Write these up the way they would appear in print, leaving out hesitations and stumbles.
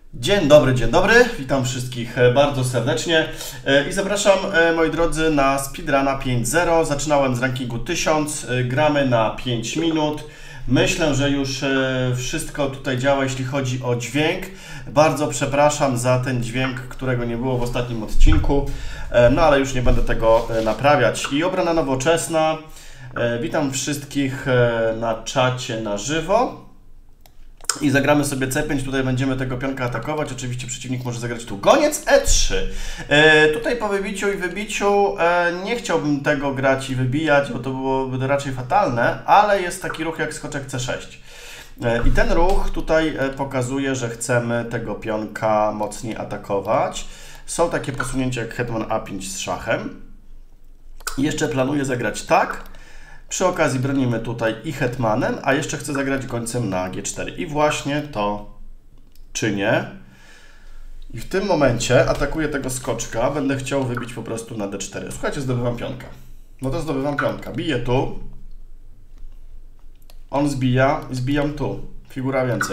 Dzień dobry, witam wszystkich bardzo serdecznie i zapraszam, moi drodzy, na Speedruna 5.0. Zaczynałem z rankingu 1000, gramy na 5 minut. Myślę, że już wszystko tutaj działa, jeśli chodzi o dźwięk. Bardzo przepraszam za ten dźwięk, którego nie było w ostatnim odcinku, no ale już nie będę tego naprawiać. I obrona nowoczesna. Witam wszystkich na czacie na żywo. I zagramy sobie C5, tutaj będziemy tego pionka atakować, oczywiście przeciwnik może zagrać tu goniec E3. Tutaj po wybiciu i wybiciu nie chciałbym tego grać i wybijać, bo to byłoby raczej fatalne, ale jest taki ruch jak skoczek C6. I ten ruch tutaj pokazuje, że chcemy tego pionka mocniej atakować. Są takie posunięcia jak hetman A5 z szachem. Jeszcze planuję zagrać tak. Przy okazji bronimy tutaj i hetmanem, a jeszcze chcę zagrać gońcem na G4. I właśnie to czynię. I w tym momencie atakuję tego skoczka. Będę chciał wybić po prostu na D4. Słuchajcie, zdobywam pionka. No to zdobywam pionka. Biję tu. On zbija i zbijam tu. Figura więcej.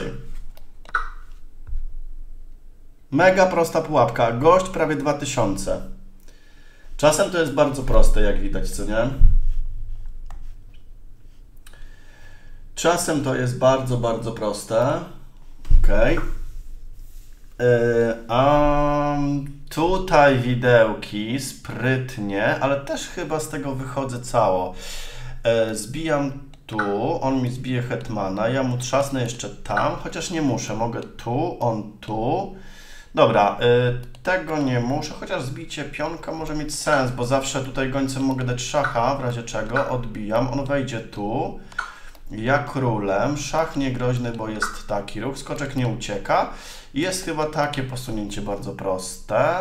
Mega prosta pułapka. Gość prawie 2000. Czasem to jest bardzo proste, jak widać, co nie? Czasem to jest bardzo proste. Ok. Tutaj widełki sprytnie, ale też chyba z tego wychodzę cało. Zbijam tu, on mi zbije hetmana, ja mu trzasnę jeszcze tam, chociaż nie muszę. Mogę tu, on tu. Dobra, tego nie muszę, chociaż zbicie pionka może mieć sens, bo zawsze tutaj gońcem mogę dać szacha, w razie czego odbijam, on wejdzie tu. Ja królem, szach niegroźny, bo jest taki ruch, skoczek nie ucieka. Jest chyba takie posunięcie bardzo proste.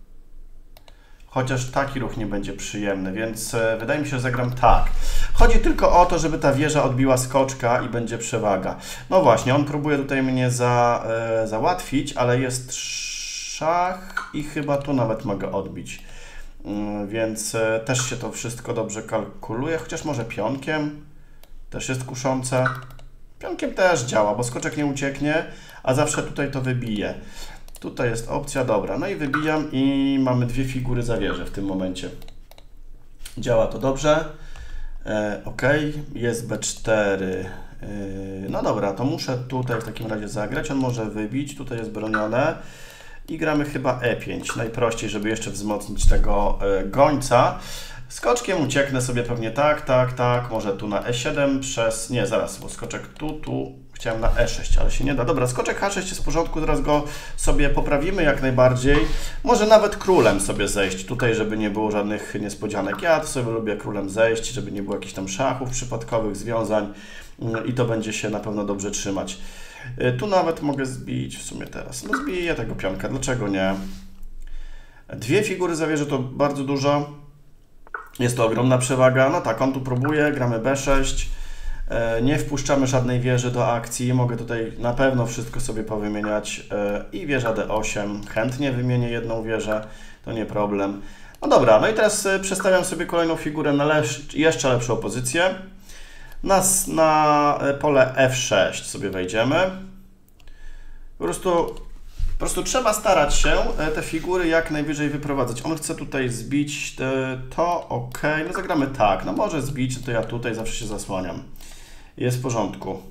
Chociaż taki ruch nie będzie przyjemny, więc wydaje mi się, że zagram tak. Chodzi tylko o to, żeby ta wieża odbiła skoczka i będzie przewaga. No właśnie, on próbuje tutaj mnie załatwić, ale jest szach i chyba tu nawet mogę odbić. Więc też się to wszystko dobrze kalkuluje, chociaż może pionkiem. Też jest kuszące. Pionkiem też działa, bo skoczek nie ucieknie, a zawsze tutaj to wybije. Tutaj jest opcja, dobra. No i wybijam i mamy dwie figury za wieżę w tym momencie. Działa to dobrze. Ok, jest B4. No dobra, to muszę tutaj w takim razie zagrać. On może wybić, tutaj jest bronione. I gramy chyba E5. Najprościej, żeby jeszcze wzmocnić tego gońca. Skoczkiem ucieknę sobie pewnie tak, może tu na E7 przez... Nie, zaraz, bo skoczek tu, chciałem na E6, ale się nie da. Dobra, skoczek H6 jest w porządku, teraz go sobie poprawimy jak najbardziej. Może nawet królem sobie zejść tutaj, żeby nie było żadnych niespodzianek. Ja to sobie lubię królem zejść, żeby nie było jakichś tam szachów przypadkowych, związań i to będzie się na pewno dobrze trzymać. Tu nawet mogę zbić w sumie teraz. No zbiję tego pionka, dlaczego nie? Dwie figury za wieżę to bardzo dużo. Jest to ogromna przewaga. No tak, on tu próbuje, gramy B6. Nie wpuszczamy żadnej wieży do akcji. Mogę tutaj na pewno wszystko sobie powymieniać. I wieża D8. Chętnie wymienię jedną wieżę, to nie problem. No dobra, no i teraz przestawiam sobie kolejną figurę na jeszcze lepszą pozycję. Na pole F6 sobie wejdziemy. Po prostu trzeba starać się te figury jak najwyżej wyprowadzać. On chce tutaj zbić to, ok. No zagramy tak. No może zbić, to ja tutaj zawsze się zasłaniam. Jest w porządku.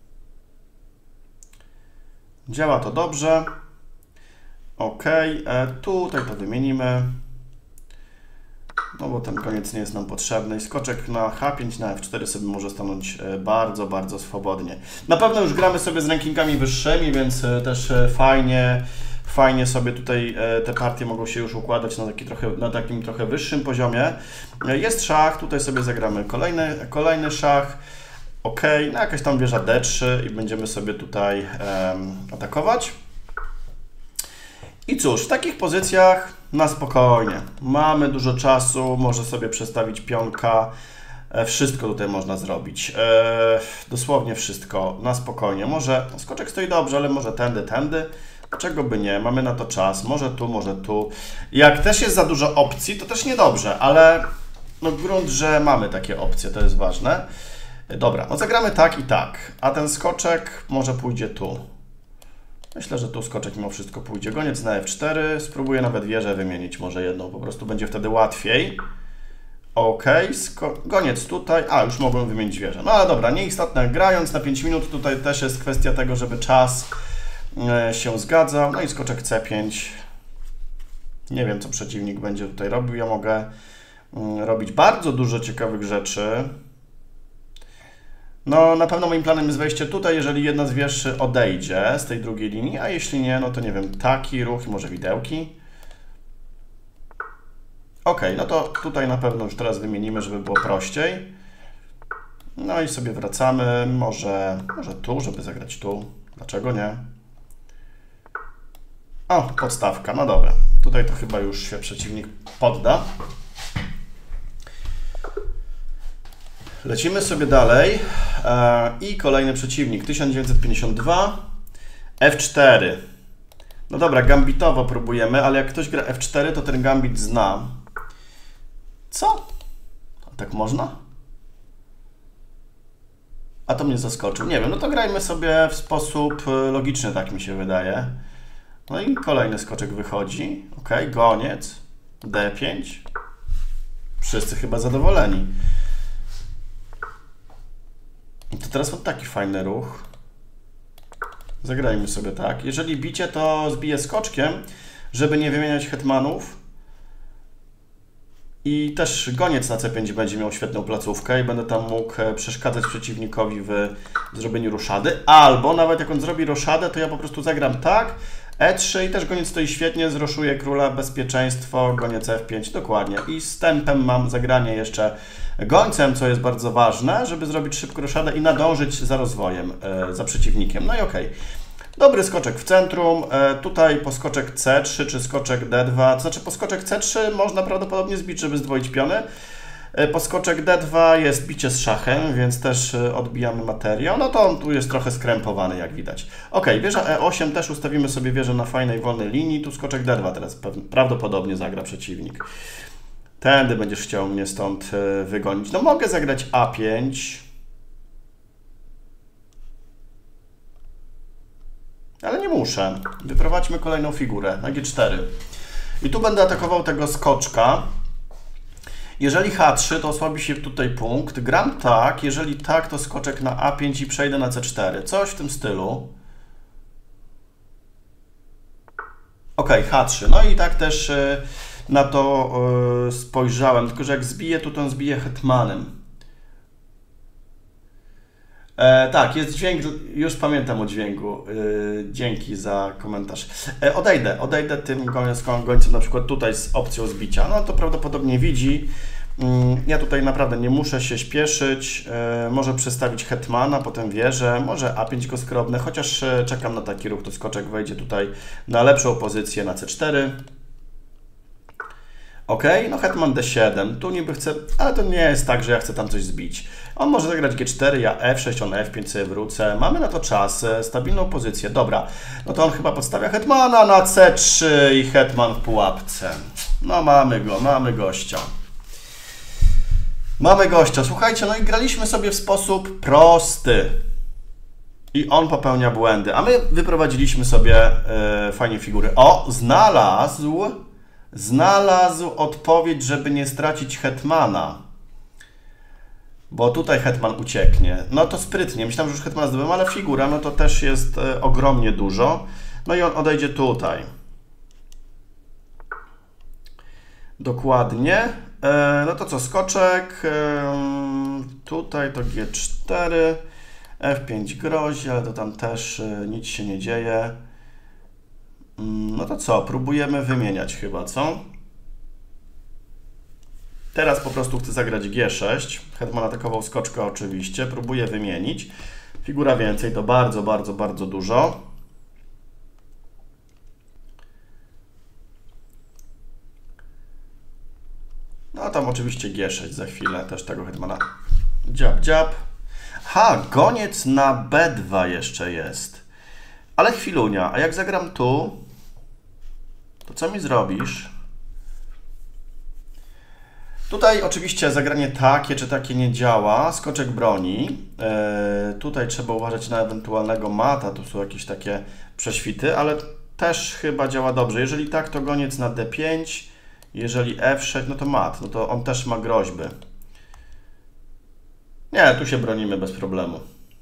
Działa to dobrze. Ok. Tutaj to wymienimy. No bo ten koniec nie jest nam potrzebny. I skoczek na H5, na F4 sobie może stanąć bardzo swobodnie. Na pewno już gramy sobie z rankingami wyższymi, więc też fajnie sobie tutaj te partie mogą się już układać na takim trochę wyższym poziomie. Jest szach, tutaj sobie zagramy kolejny szach. Ok, no jakaś tam wieża D3 i będziemy sobie tutaj atakować. I cóż, w takich pozycjach na spokojnie. Mamy dużo czasu, może sobie przestawić pionka. Wszystko tutaj można zrobić. Dosłownie wszystko, na spokojnie. Może skoczek stoi dobrze, ale może tędy. Dlaczego by nie? Mamy na to czas. Może tu. Jak też jest za dużo opcji, to też niedobrze, ale no grunt, że mamy takie opcje, to jest ważne. Dobra, no zagramy tak i tak, a ten skoczek może pójdzie tu. Myślę, że tu skoczek mimo wszystko pójdzie. Goniec na F4. Spróbuję nawet wieżę wymienić, może jedną. Po prostu będzie wtedy łatwiej. Ok, goniec tutaj. A, już mogłem wymienić wieżę. No ale dobra, nieistotne. Grając na 5 minut, tutaj też jest kwestia tego, żeby czas się zgadzał. No i skoczek C5. Nie wiem, co przeciwnik będzie tutaj robił. Ja mogę robić bardzo dużo ciekawych rzeczy. No, na pewno moim planem jest wejście tutaj, jeżeli jedna z wież odejdzie z tej drugiej linii, a jeśli nie, no to nie wiem, taki ruch i może widełki. Ok, no to tutaj na pewno już teraz wymienimy, żeby było prościej. No i sobie wracamy, może tu, żeby zagrać tu. Dlaczego nie? O, podstawka, no dobra. Tutaj to chyba już się przeciwnik podda. Lecimy sobie dalej i kolejny przeciwnik, 1952, F4. No dobra, gambitowo próbujemy, ale jak ktoś gra F4, to ten gambit zna. Co? A tak można? A to mnie zaskoczył. Nie wiem, no to grajmy sobie w sposób logiczny, tak mi się wydaje. No i kolejny skoczek wychodzi. Ok, goniec, D5. Wszyscy chyba zadowoleni. I to teraz taki fajny ruch. Zagrajmy sobie tak. Jeżeli bicie, to zbiję skoczkiem, żeby nie wymieniać hetmanów. I też goniec na C5 będzie miał świetną placówkę i będę tam mógł przeszkadzać przeciwnikowi w zrobieniu roszady. Albo nawet jak on zrobi roszadę, to ja po prostu zagram tak, E3 i też goniec stoi świetnie, zroszuję króla, bezpieczeństwo, goniec F5, dokładnie. I z tempem mam zagranie jeszcze gońcem, co jest bardzo ważne, żeby zrobić szybko roszadę i nadążyć za rozwojem, za przeciwnikiem. No i okej. Dobry skoczek w centrum, tutaj poskoczek C3 czy skoczek D2, to znaczy poskoczek C3 można prawdopodobnie zbić, żeby zdwoić piony. Poskoczek D2 jest bicie z szachem, więc też odbijamy materiał. No to on tu jest trochę skrępowany, jak widać. Ok, wieża E8 też ustawimy sobie wieżę na fajnej, wolnej linii. Tu skoczek D2 teraz prawdopodobnie zagra przeciwnik. Tędy będziesz chciał mnie stąd wygonić. No mogę zagrać A5. Ale nie muszę. Wyprowadźmy kolejną figurę na G4. I tu będę atakował tego skoczka. Jeżeli H3, to osłabi się tutaj punkt. Gram tak, jeżeli tak, to skoczek na A5 i przejdę na C4. Coś w tym stylu. Ok, H3. No i tak też na to spojrzałem. Tylko że jak zbiję, to ten zbiję hetmanem. Tak, jest dźwięk, już pamiętam o dźwięku. Dzięki za komentarz. Odejdę tym gońcem na przykład tutaj z opcją zbicia. No to prawdopodobnie widzi. Ja tutaj naprawdę nie muszę się śpieszyć. Może przestawić hetmana, potem wieżę, może A5 go skrobnę, chociaż czekam na taki ruch, to skoczek wejdzie tutaj na lepszą pozycję na C4. Ok, no hetman D7, tu niby chcę, ale to nie jest tak, że ja chcę tam coś zbić. On może zagrać G4, ja F6, on F5 sobie wrócę. Mamy na to czas, stabilną pozycję. Dobra, no to on chyba podstawia hetmana na C3 i hetman w pułapce. No mamy gościa. Mamy gościa, słuchajcie, no i graliśmy sobie w sposób prosty. I on popełnia błędy, a my wyprowadziliśmy sobie fajnie figury. O, znalazł odpowiedź, żeby nie stracić hetmana. Bo tutaj hetman ucieknie. No to sprytnie. Myślałem, że już hetmana zdobyłem, ale figura, no to też jest ogromnie dużo. No i on odejdzie tutaj. Dokładnie. No to co, skoczek. Tutaj to G4. F5 grozi, ale to tam też nic się nie dzieje. No to co, próbujemy wymieniać chyba, co? Teraz po prostu chcę zagrać G6. Hetman atakował skoczkę oczywiście. Próbuję wymienić. Figura więcej to bardzo dużo. No a tam oczywiście G6 za chwilę. Też tego hetmana. Dziab. Ha, goniec na B2 jeszcze jest. Ale chwilunia. A jak zagram tu, to co mi zrobisz? Tutaj oczywiście zagranie takie czy takie nie działa. Skoczek broni. Tutaj trzeba uważać na ewentualnego mata. Tu są jakieś takie prześwity, ale też chyba działa dobrze. Jeżeli tak, to goniec na D5. Jeżeli F6, no to mat. No to on też ma groźby. Nie, tu się bronimy bez problemu.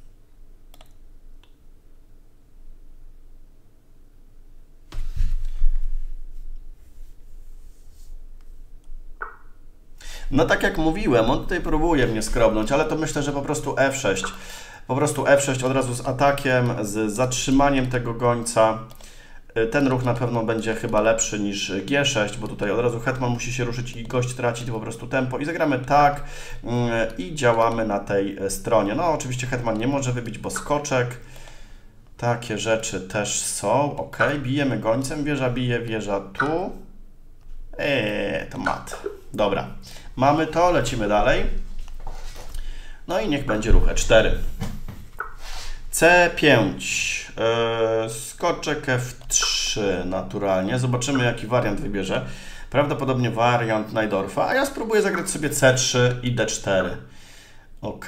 No tak jak mówiłem, on tutaj próbuje mnie skrobnąć, ale to myślę, że po prostu F6. Po prostu F6 od razu z atakiem, z zatrzymaniem tego gońca. Ten ruch na pewno będzie chyba lepszy niż G6, bo tutaj od razu hetman musi się ruszyć i gość traci po prostu tempo. I zagramy tak i działamy na tej stronie. No oczywiście hetman nie może wybić, bo skoczek. Takie rzeczy też są. Ok, bijemy gońcem, wieża bije, wieża tu. To mat. Dobra, mamy to, lecimy dalej. No i niech będzie ruch E4. C5. Skoczek F3 naturalnie. Zobaczymy, jaki wariant wybierze. Prawdopodobnie wariant Najdorfa, a ja spróbuję zagrać sobie C3 i D4. Ok.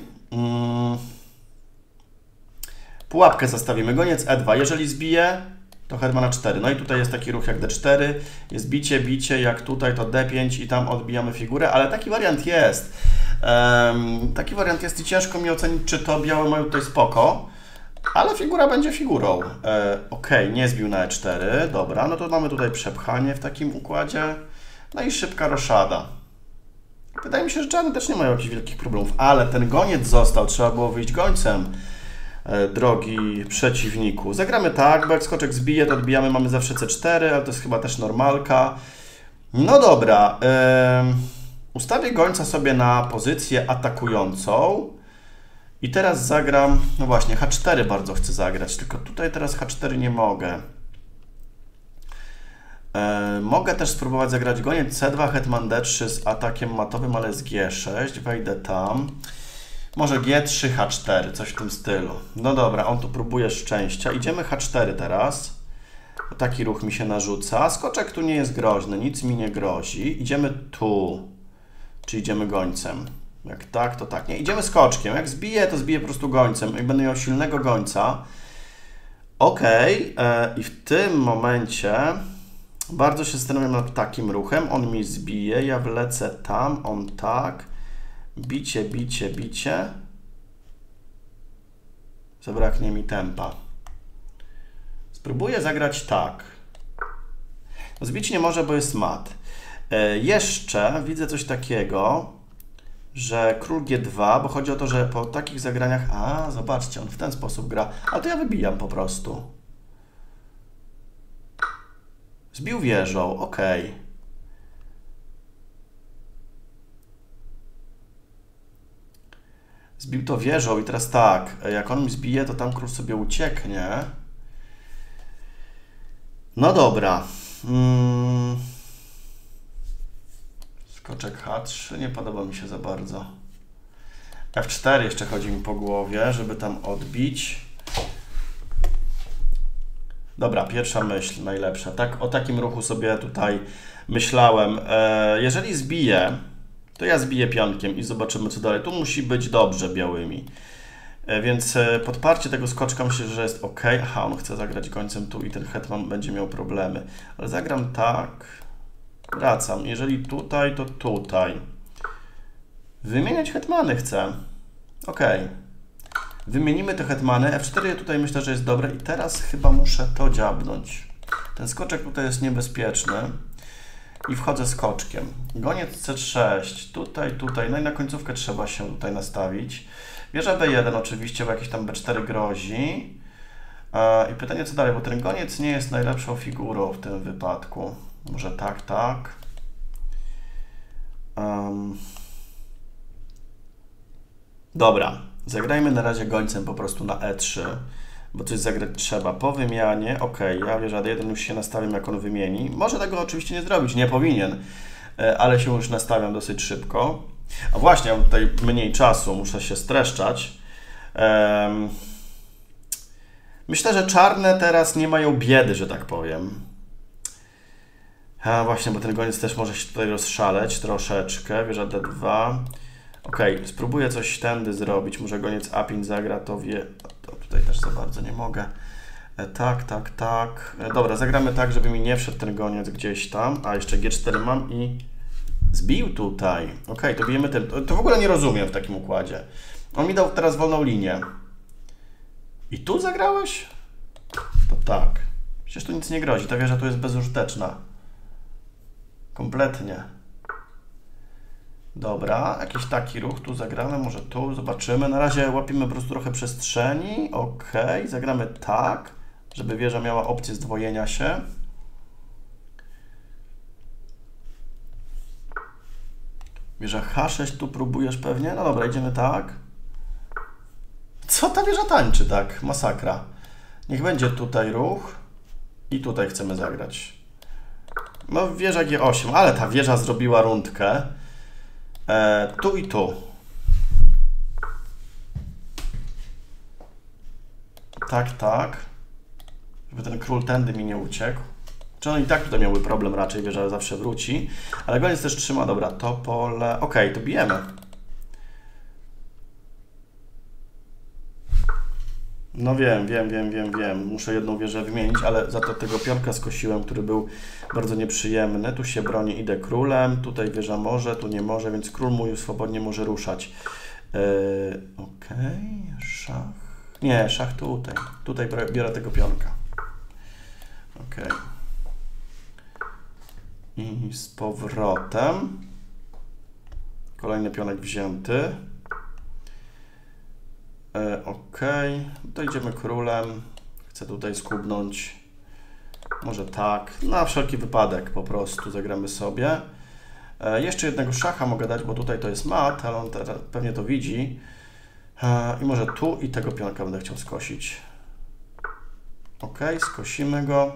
Pułapkę zostawimy. Goniec E2. Jeżeli zbije, to hetman na 4. No i tutaj jest taki ruch jak D4. Jest bicie, bicie. Jak tutaj to D5 i tam odbijamy figurę, ale taki wariant jest. Taki wariant jest i ciężko mi ocenić, czy to białe mają tutaj spoko. Ale figura będzie figurą. Ok, nie zbił na E4. Dobra, no to mamy tutaj przepchanie w takim układzie. No i szybka roszada. Wydaje mi się, że czarne też nie mają jakichś wielkich problemów, ale ten goniec został. Trzeba było wyjść gońcem, drogi przeciwniku. Zagramy tak, bo jak skoczek zbije, to odbijamy. Mamy zawsze C4, ale to jest chyba też normalka. No dobra. Ustawię gońca sobie na pozycję atakującą. I teraz zagram, no właśnie, H4 bardzo chcę zagrać, tylko tutaj teraz H4 nie mogę. Mogę też spróbować zagrać goniec C2, hetman D3 z atakiem matowym, ale z G6, wejdę tam. Może G3, H4, coś w tym stylu. No dobra, on tu próbuje szczęścia. Idziemy H4 teraz. Taki ruch mi się narzuca. Skoczek tu nie jest groźny, nic mi nie grozi. Idziemy tu, czy idziemy gońcem. Jak tak, to tak. Nie, idziemy skoczkiem. Jak zbiję, to zbiję po prostu gońcem. Jak będę miał silnego gońca. Ok. I w tym momencie bardzo się zastanawiam nad takim ruchem. On mi zbije, ja wlecę tam, on tak. Bicie, bicie, bicie. Zabraknie mi tempa. Spróbuję zagrać tak. Zbić nie może, bo jest mat. Jeszcze widzę coś takiego, że król G2, bo chodzi o to, że po takich zagraniach... A, zobaczcie, on w ten sposób gra. A to ja wybijam po prostu. Zbił wieżą, ok. Zbił to wieżą i teraz tak, jak on mi zbije, to tam król sobie ucieknie. No dobra. Skoczek H3 nie podoba mi się za bardzo. F4 jeszcze chodzi mi po głowie, żeby tam odbić. Dobra, pierwsza myśl, najlepsza. Tak, o takim ruchu sobie tutaj myślałem. Jeżeli zbiję, to ja zbiję pionkiem i zobaczymy, co dalej. Tu musi być dobrze białymi. Więc podparcie tego skoczka myślę, że jest ok. Aha, on chce zagrać gońcem tu i ten hetman będzie miał problemy. Ale zagram tak. Wracam. Jeżeli tutaj, to tutaj. Wymieniać hetmany chcę. Ok. Wymienimy te hetmany. F4 tutaj myślę, że jest dobre. I teraz chyba muszę to dziabnąć. Ten skoczek tutaj jest niebezpieczny. I wchodzę skoczkiem. Goniec C6. Tutaj, tutaj. No i na końcówkę trzeba się tutaj nastawić. Wieża B1 oczywiście, bo jakieś tam B4 grozi. I pytanie, co dalej, bo ten goniec nie jest najlepszą figurą w tym wypadku. Może tak, tak. Dobra, zagrajmy na razie gońcem po prostu na E3, bo coś zagrać trzeba. Po wymianie, ok, ja wieża D1 już się nastawiam, jak on wymieni. Może tego oczywiście nie zrobić, nie powinien, ale się już nastawiam dosyć szybko. A właśnie, mam tutaj mniej czasu, muszę się streszczać. Myślę, że czarne teraz nie mają biedy, że tak powiem. A właśnie, bo ten goniec też może się tutaj rozszaleć troszeczkę. Wieża D2. Ok, spróbuję coś tędy zrobić. Może goniec A5 zagra, to wie... To tutaj też za bardzo nie mogę. Tak, tak, tak. Dobra, zagramy tak, żeby mi nie wszedł ten goniec gdzieś tam. A jeszcze G4 mam i zbił tutaj. Ok, to bijemy tym. To w ogóle nie rozumiem w takim układzie. On mi dał teraz wolną linię. I tu zagrałeś? To tak. Przecież tu nic nie grozi. Ta wieża tu jest bezużyteczna. Kompletnie. Dobra, jakiś taki ruch tu zagramy, może tu, zobaczymy. Na razie łapimy po prostu trochę przestrzeni. Ok, zagramy tak, żeby wieża miała opcję zdwojenia się. Wieża H6 tu próbujesz pewnie? No dobra, idziemy tak. Co ta wieża tańczy tak? Masakra. Niech będzie tutaj ruch i tutaj chcemy zagrać. No wieża G8, ale ta wieża zrobiła rundkę. Tu i tu. Tak, tak. Żeby ten król tędy mi nie uciekł. Czy on i tak tutaj miałby problem raczej, wieża zawsze wróci. Ale goniec też trzyma, dobra, to pole... Ok, to bijemy. No wiem. Muszę jedną wieżę wymienić, ale za to tego pionka skosiłem, który był bardzo nieprzyjemny. Tu się broni, idę królem, tutaj wieża może, tu nie może, więc król mój swobodnie może ruszać. Ok, szach. Nie, szach tutaj. Tutaj biorę tego pionka. Ok. I z powrotem. Kolejny pionek wzięty. Ok, to idziemy królem. Chcę tutaj skubnąć. Może tak. Na wszelki wypadek po prostu zagramy sobie. Jeszcze jednego szacha mogę dać, bo tutaj to jest mat, ale on teraz pewnie to widzi. I może tu i tego pionka będę chciał skosić. Ok, skosimy go.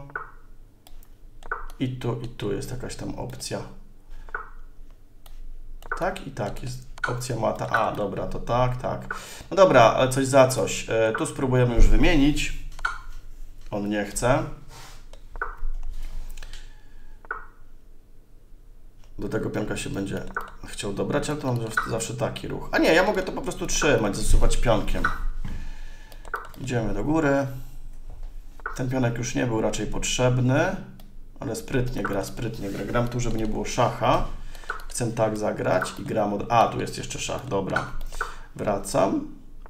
I tu jest jakaś tam opcja. Tak i tak jest opcja mata. A, dobra, to tak, tak. No dobra, ale coś za coś. Tu spróbujemy już wymienić. On nie chce. Do tego pionka się będzie chciał dobrać, ale to mam zawsze taki ruch. A nie, ja mogę to po prostu trzymać, zasuwać pionkiem. Idziemy do góry. Ten pionek już nie był raczej potrzebny, ale sprytnie gra. Gram tu, żeby nie było szacha. Chcę tak zagrać i gram od... A, tu jest jeszcze szach, dobra. Wracam.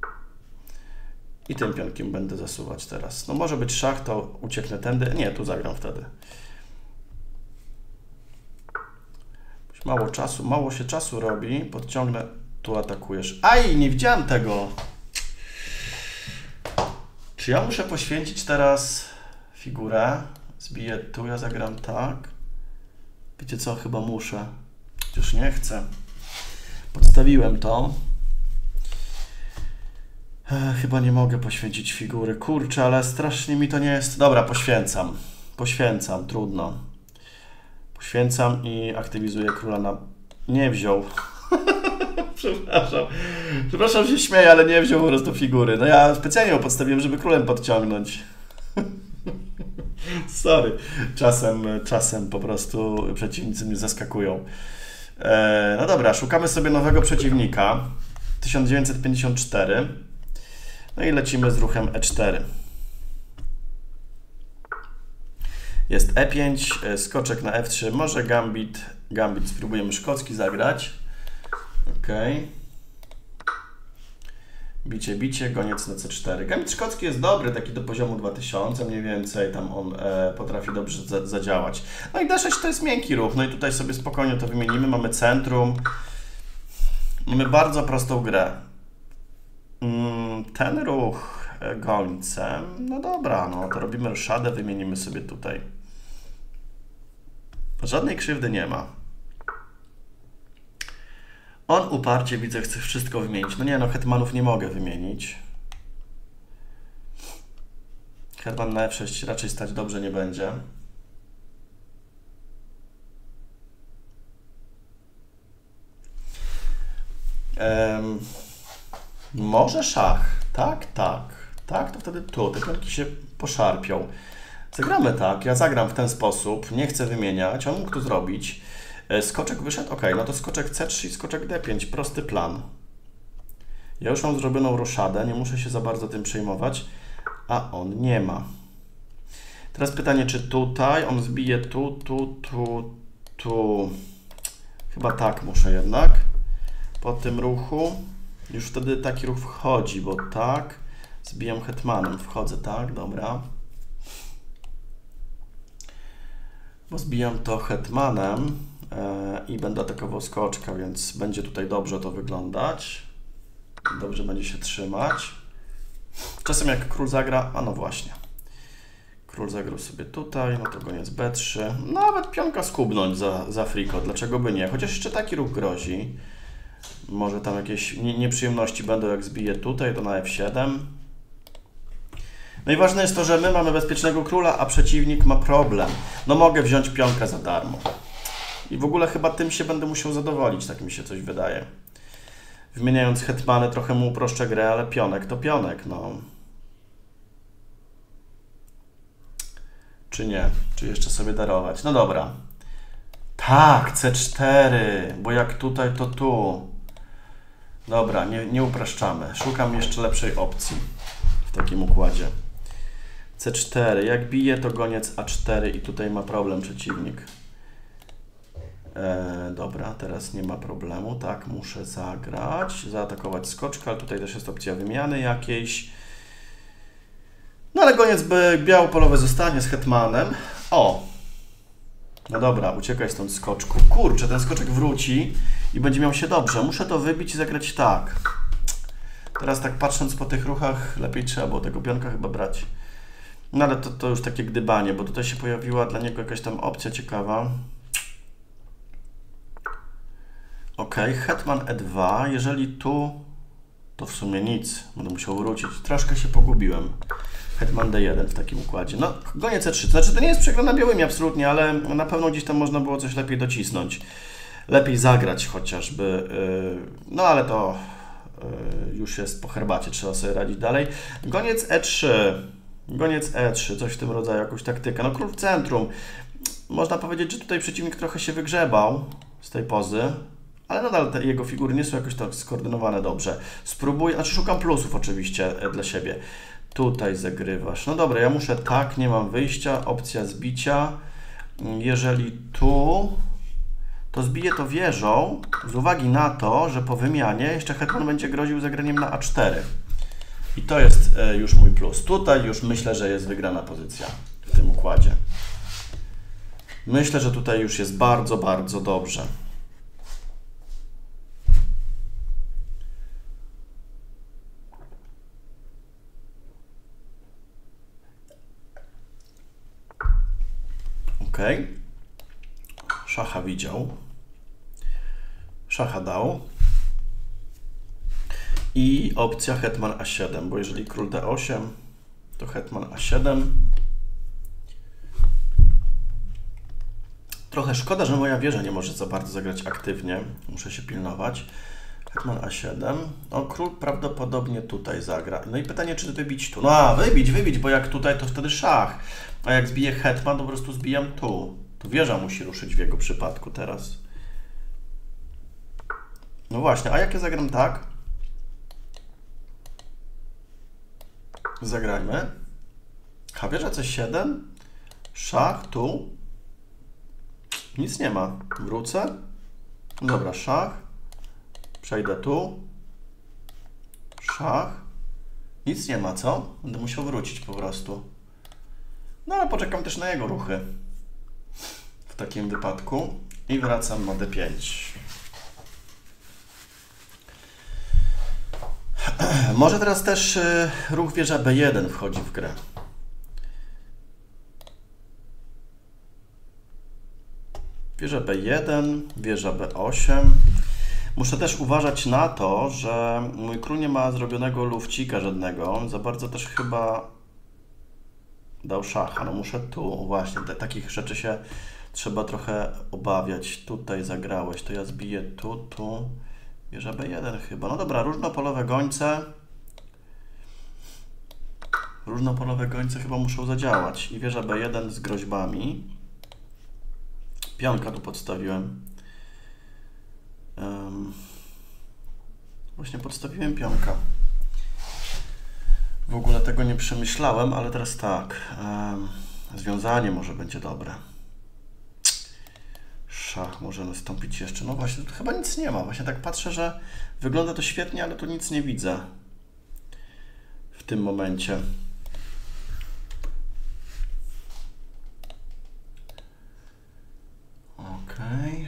I tym pionkiem będę zasuwać teraz. No może być szach, to ucieknę tędy. Nie, tu zagram wtedy. Mało się czasu robi. Podciągnę, tu atakujesz. Aj, nie widziałem tego. Czy ja muszę poświęcić teraz figurę? Zbiję tu, ja zagram tak. Wiecie co? Chyba muszę. Chociaż nie chcę. Podstawiłem to. Chyba nie mogę poświęcić figury. Kurczę, ale strasznie mi to nie jest... Dobra, poświęcam. Poświęcam, trudno. Poświęcam i aktywizuję króla na... Nie wziął. Przepraszam. Przepraszam, się śmieję, ale nie wziął po prostu figury. No ja specjalnie ją podstawiłem, żeby królem podciągnąć. Sorry. Czasem po prostu przeciwnicy mnie zaskakują. No dobra, szukamy sobie nowego przeciwnika. 1954. No i lecimy z ruchem E4. Jest E5, skoczek na F3, może gambit. Gambit spróbujemy szkocki zagrać. Ok. Bicie, goniec na C4. Gambit szkocki jest dobry, taki do poziomu 2000 mniej więcej, tam on potrafi dobrze zadziałać. No i D6 to jest miękki ruch, no i tutaj sobie spokojnie to wymienimy, mamy centrum. Mamy bardzo prostą grę. Ten ruch gońcem, no dobra, no to robimy roszadę, wymienimy sobie tutaj. Żadnej krzywdy nie ma. On uparcie, widzę, chce wszystko wymienić. No nie, no hetmanów nie mogę wymienić. Hetman na F6 raczej stać dobrze nie będzie. Może szach. Tak, to wtedy tu. Te pionki się poszarpią. Zagramy tak, ja zagram w ten sposób, nie chcę wymieniać, on mógł to zrobić. Skoczek wyszedł, ok, no to skoczek C3 i skoczek D5, prosty plan. Ja już mam zrobioną roszadę, nie muszę się za bardzo tym przejmować, a on nie ma. Teraz pytanie, czy tutaj on zbije tu. Chyba tak muszę jednak. Po tym ruchu już wtedy taki ruch wchodzi, bo tak, zbijam hetmanem, wchodzę tak, dobra. Bo zbijam to hetmanem i będę atakował skoczka, więc będzie tutaj dobrze to wyglądać. Dobrze będzie się trzymać. Czasem jak król zagra, a no właśnie. Król zagrał sobie tutaj, no to goniec B3. Nawet pionka skubnąć za friko, dlaczego by nie? Chociaż jeszcze taki ruch grozi. Może tam jakieś nieprzyjemności będą, jak zbiję tutaj, to na F7. No i ważne jest to, że my mamy bezpiecznego króla, a przeciwnik ma problem. No mogę wziąć pionka za darmo. I w ogóle chyba tym się będę musiał zadowolić, tak mi się coś wydaje. Wymieniając hetmany trochę mu uproszczę grę, ale pionek to pionek, no. Czy nie? Czy jeszcze sobie darować? No dobra. Tak, C4, bo jak tutaj, to tu. Dobra, nie upraszczamy. Szukam jeszcze lepszej opcji w takim układzie. C4, jak bije, to goniec A4 i tutaj ma problem przeciwnik. Dobra, teraz nie ma problemu. Tak, muszę zagrać, zaatakować skoczka, ale tutaj też jest opcja wymiany jakiejś. No ale goniec białopolowy zostanie z hetmanem. O! No dobra, uciekaj stąd skoczku. Kurczę, ten skoczek wróci i będzie miał się dobrze. Muszę to wybić i zagrać tak. Teraz tak patrząc po tych ruchach, lepiej trzeba było tego pionka chyba brać. No ale to już takie gdybanie, bo tutaj się pojawiła dla niego jakaś tam opcja ciekawa. Ok, hetman E2. Jeżeli tu, to w sumie nic. Będę musiał wrócić. Troszkę się pogubiłem. Hetman D1 w takim układzie. No, goniec C3. To znaczy, to nie jest przegrana białymi absolutnie, ale na pewno gdzieś tam można było coś lepiej docisnąć. Lepiej zagrać chociażby. No, ale to już jest po herbacie. Trzeba sobie radzić dalej. Goniec E3. Goniec E3. Coś w tym rodzaju, jakąś taktykę. No, król w centrum. Można powiedzieć, że tutaj przeciwnik trochę się wygrzebał z tej pozy. Ale nadal te jego figury nie są jakoś tak skoordynowane dobrze. Spróbuję, znaczy szukam plusów oczywiście dla siebie. Tutaj zagrywasz. No dobra, ja muszę tak, nie mam wyjścia. Opcja zbicia. Jeżeli tu, to zbiję to wieżą z uwagi na to, że po wymianie jeszcze hetman będzie groził zagraniem na A4. I to jest już mój plus. Tutaj już myślę, że jest wygrana pozycja w tym układzie. Myślę, że tutaj już jest bardzo, bardzo dobrze. Ok. Szacha widział. Szacha dał. I opcja hetman A7, bo jeżeli król D8, to hetman A7. Trochę szkoda, że moja wieża nie może za bardzo zagrać aktywnie. Muszę się pilnować. Hetman A7. O, król prawdopodobnie tutaj zagra. No i pytanie, czy wybić tu? No, wybić, bo jak tutaj, to wtedy szach. A jak zbiję hetman, to po prostu zbijam tu. To wieża musi ruszyć w jego przypadku teraz. No właśnie, a jak ja zagram tak? Zagrajmy. Wieża C7. Szach tu. Nic nie ma. Wrócę. Dobra, szach. Przejdę tu. Szach. Nic nie ma, co? Będę musiał wrócić po prostu. No ale poczekam też na jego ruchy. W takim wypadku. I wracam na D5. Może teraz też ruch wieża B1 wchodzi w grę. Wieża B1, wieża B8. Muszę też uważać na to, że mój król nie ma zrobionego lufcika żadnego. Za bardzo też chyba dał szacha. No muszę tu, właśnie, takich rzeczy się trzeba trochę obawiać. Tutaj zagrałeś, to ja zbiję tu. Wieża B1 chyba. No dobra, różnopolowe gońce. Różnopolowe gońce chyba muszą zadziałać. I wieża B1 z groźbami. Pionka tu podstawiłem. Właśnie podstawiłem pionka. W ogóle tego nie przemyślałem, ale teraz tak. Związanie może będzie dobre. Szach może nastąpić jeszcze. No właśnie, tu chyba nic nie ma. Właśnie tak patrzę, że wygląda to świetnie, ale tu nic nie widzę w tym momencie. Okej.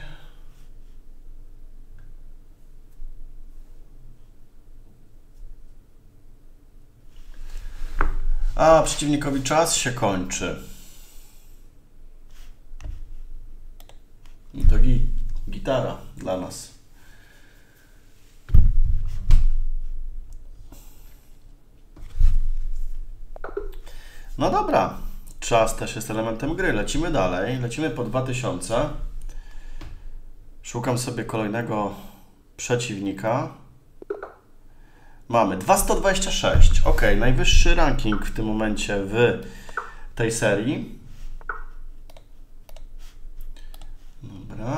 A przeciwnikowi czas się kończy. To gitara dla nas. No dobra, czas też jest elementem gry. Lecimy dalej, lecimy po 2000. Szukam sobie kolejnego przeciwnika. Mamy 2126. Ok, najwyższy ranking w tym momencie w tej serii. Dobra.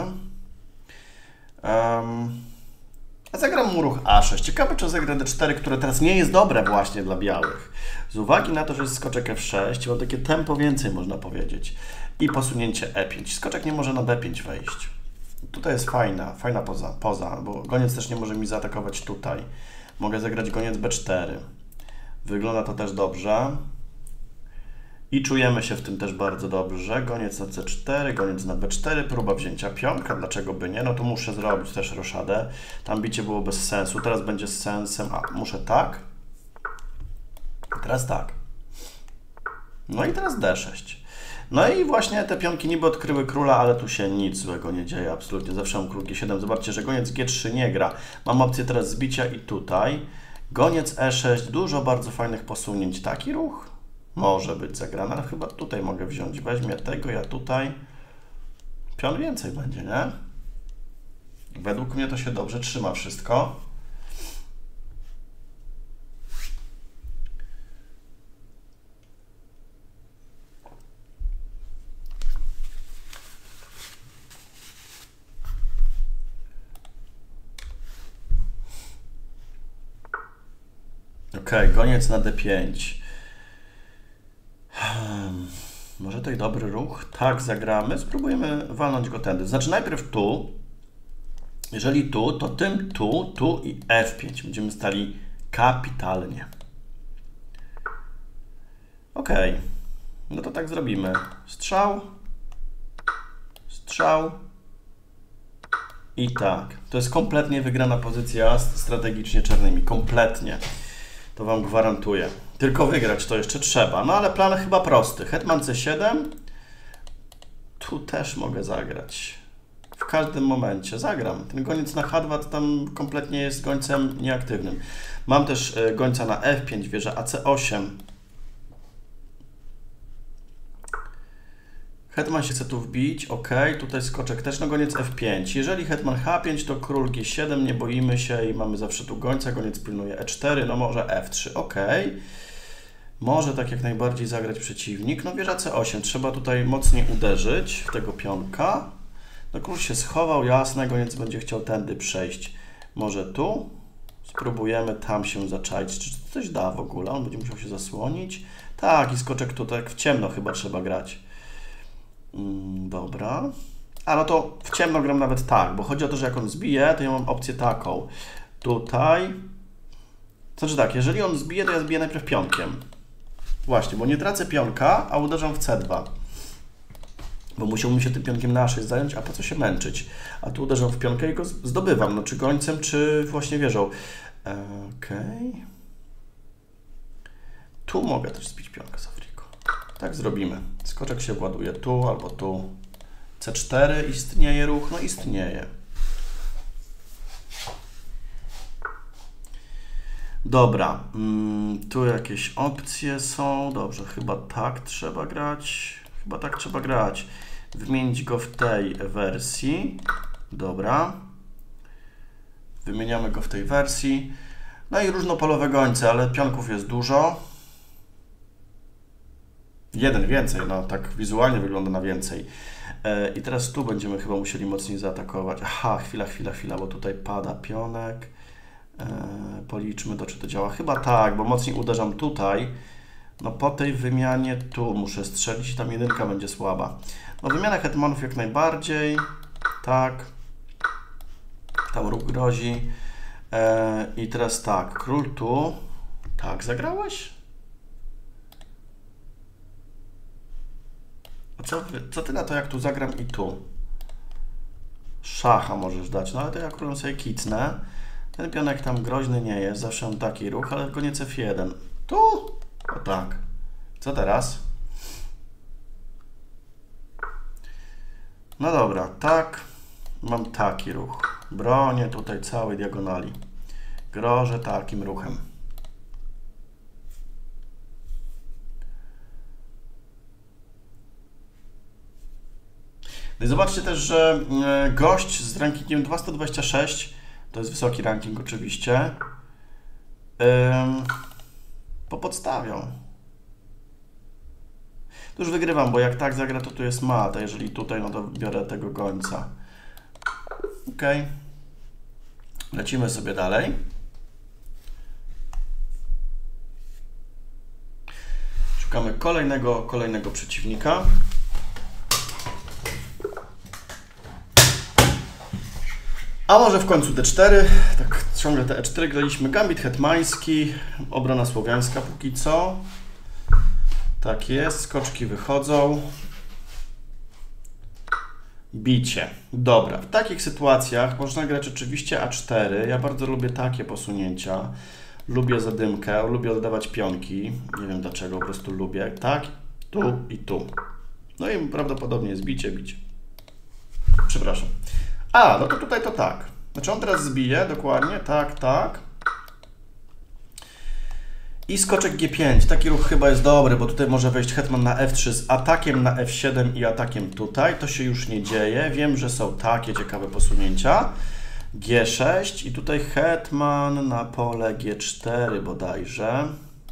A zagram mu ruch A6. Ciekawe, czy zagra D4, które teraz nie jest dobre właśnie dla białych. Z uwagi na to, że jest skoczek F6, mam takie tempo więcej, można powiedzieć. I posunięcie E5. Skoczek nie może na B5 wejść. Tutaj jest fajna poza, bo goniec też nie może mi zaatakować tutaj. Mogę zagrać goniec B4. Wygląda to też dobrze. I czujemy się w tym też bardzo dobrze. Goniec na C4, goniec na B4, próba wzięcia pionka, dlaczego by nie? No to muszę zrobić też roszadę. Tam bicie było bez sensu, teraz będzie z sensem. A, muszę tak. Teraz tak. No i teraz D6. No i właśnie te pionki niby odkryły króla, ale tu się nic złego nie dzieje, absolutnie. Zawsze mam król G7. Zobaczcie, że goniec G3 nie gra. Mam opcję teraz zbicia i tutaj. Goniec E6, dużo bardzo fajnych posunięć. Taki ruch może być zagrany, ale chyba tutaj mogę wziąć. Weźmie tego, ja tutaj. Pion więcej będzie, nie? Według mnie to się dobrze trzyma wszystko. Ok, goniec na D5. Może to i dobry ruch? Tak, zagramy. Spróbujemy walnąć go tędy. Znaczy najpierw tu. Jeżeli tu, to tym tu i F5. Będziemy stali kapitalnie. Ok. No to tak zrobimy. Strzał. Strzał. I tak. To jest kompletnie wygrana pozycja strategicznie czarnymi. Kompletnie. To Wam gwarantuję. Tylko wygrać to jeszcze trzeba. No ale plan chyba prosty. Hetman C7. Tu też mogę zagrać. W każdym momencie zagram. Ten goniec na H2 to tam kompletnie jest gońcem nieaktywnym. Mam też gońca na F5, wieża AC8. Hetman się chce tu wbić, ok, tutaj skoczek też na goniec F5. Jeżeli hetman H5, to król G7, nie boimy się i mamy zawsze tu gońca, goniec pilnuje E4, no może F3, ok. Może tak jak najbardziej zagrać przeciwnik. No wieża C8, trzeba tutaj mocniej uderzyć w tego pionka. No król się schował, jasne, goniec będzie chciał tędy przejść. Może tu? Spróbujemy tam się zaczaić, czy coś da w ogóle, on będzie musiał się zasłonić. Tak, i skoczek tu tak w ciemno chyba trzeba grać. Dobra. A no to w ciemno gram nawet tak, bo chodzi o to, że jak on zbije, to ja mam opcję taką. Tutaj. Znaczy tak, jeżeli on zbije, to ja zbiję najpierw pionkiem. Właśnie, bo nie tracę pionka, a uderzam w C2. Bo musiałbym się tym pionkiem na A6 zająć, a po co się męczyć? A tu uderzam w pionkę i go zdobywam, no czy gońcem, czy właśnie wieżą. Okej. Tu mogę też zbić pionkę z Afriką. Tak zrobimy. Skoczek się właduje tu albo tu. C4, istnieje ruch? No istnieje. Dobra, tu jakieś opcje są. Dobrze, chyba tak trzeba grać. Chyba tak trzeba grać. Wymienić go w tej wersji. Dobra. Wymieniamy go w tej wersji. No i różnopolowe gońce, ale pionków jest dużo. Jeden więcej, no tak wizualnie wygląda na więcej. I teraz tu będziemy chyba musieli mocniej zaatakować. Aha, chwila, bo tutaj pada pionek. Policzmy to, czy to działa. Chyba tak, bo mocniej uderzam tutaj. No po tej wymianie tu muszę strzelić i tam jedynka będzie słaba. No wymiana hetmanów jak najbardziej. Tak. Tam ruch grozi. I teraz tak, król tu. Tak, zagrałeś? Co ty na to, jak tu zagram i tu? Szacha możesz dać, no ale to ja królem sobie kicnę. Ten pionek tam groźny nie jest, zawsze mam taki ruch, ale koniec F1. Tu? O tak. Co teraz? No dobra, tak. Mam taki ruch. Bronię tutaj całej diagonali. Grożę takim ruchem. No i zobaczcie też, że gość z rankingiem 2126, to jest wysoki ranking oczywiście, popodstawiał. Tu już wygrywam, bo jak tak zagra, to tu jest mat, a jeżeli tutaj, no to biorę tego gońca. Ok. Lecimy sobie dalej. Szukamy kolejnego przeciwnika. A może w końcu D4, tak ciągle te E4 graliśmy, gambit hetmański, obrona słowiańska póki co. Tak jest, skoczki wychodzą. Bicie. Dobra, w takich sytuacjach można grać oczywiście A4. Ja bardzo lubię takie posunięcia. Lubię zadymkę, lubię oddawać pionki. Nie wiem dlaczego, po prostu lubię. Tak, tu i tu. No i prawdopodobnie jest bicie. Przepraszam. A, no to tutaj to tak. Znaczy on teraz zbije, dokładnie, tak. I skoczek G5. Taki ruch chyba jest dobry, bo tutaj może wejść hetman na F3 z atakiem na F7 i atakiem tutaj. To się już nie dzieje. Wiem, że są takie ciekawe posunięcia. G6 i tutaj hetman na pole G4 bodajże.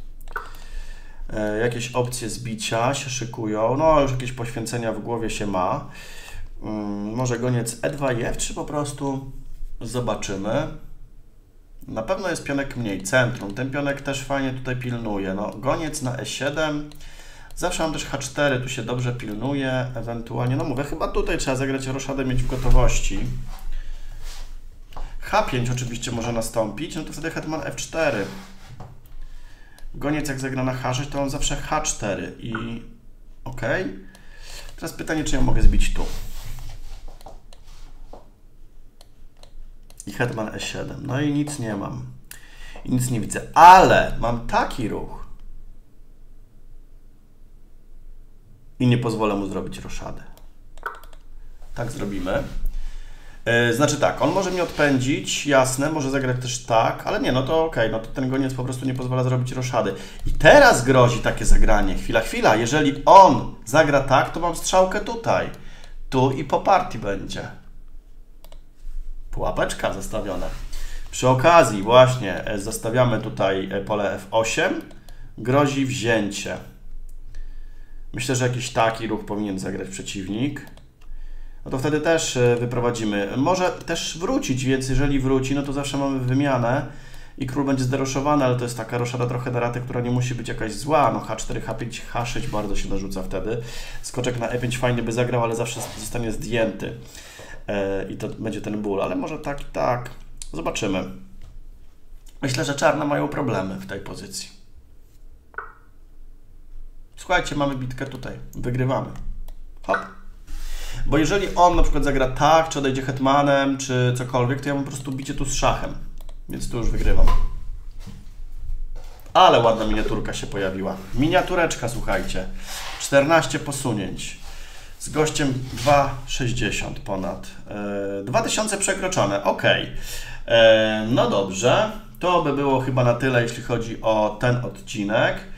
Jakieś opcje zbicia się szykują. No, już jakieś poświęcenia w głowie się ma. Może goniec E2 i F3 po prostu. Zobaczymy. Na pewno jest pionek mniej, centrum. Ten pionek też fajnie tutaj pilnuje. No, goniec na E7. Zawsze mam też H4, tu się dobrze pilnuje. Ewentualnie, no mówię, chyba tutaj trzeba zagrać roszadę, mieć w gotowości. H5 oczywiście może nastąpić, no to wtedy hetman F4. Goniec jak zagra na H6, to on zawsze H4 i ok. Teraz pytanie, czy ja mogę zbić tu. I hetman E7. No i nic nie mam. I nic nie widzę. Ale mam taki ruch. I nie pozwolę mu zrobić roszady. Tak zrobimy. Znaczy tak, on może mnie odpędzić, jasne, może zagrać też tak, ale nie, no to okej, no to ten goniec po prostu nie pozwala zrobić roszady. I teraz grozi takie zagranie. Chwila. Jeżeli on zagra tak, to mam strzałkę tutaj. Tu i po partii będzie. Pułapeczka zastawiona. Przy okazji właśnie zastawiamy tutaj pole F8. Grozi wzięcie. Myślę, że jakiś taki ruch powinien zagrać przeciwnik. No to wtedy też wyprowadzimy. Może też wrócić, więc jeżeli wróci, no to zawsze mamy wymianę i król będzie zderoszowany, ale to jest taka roszada trochę na ratę, która nie musi być jakaś zła. No H4, H5, H6 bardzo się narzuca wtedy. Skoczek na E5 fajnie by zagrał, ale zawsze zostanie zdjęty. I to będzie ten ból, ale może tak i tak. Zobaczymy. Myślę, że czarne mają problemy w tej pozycji. Słuchajcie, mamy bitkę tutaj. Wygrywamy. Hop. Bo jeżeli on na przykład zagra tak, czy odejdzie hetmanem, czy cokolwiek, to ja mam po prostu bicie tu z szachem. Więc tu już wygrywam. Ale ładna miniaturka się pojawiła. Miniatureczka, słuchajcie. 14 posunięć. Z gościem 2,60 ponad. 2000 przekroczone. Ok. No dobrze. To by było chyba na tyle, jeśli chodzi o ten odcinek.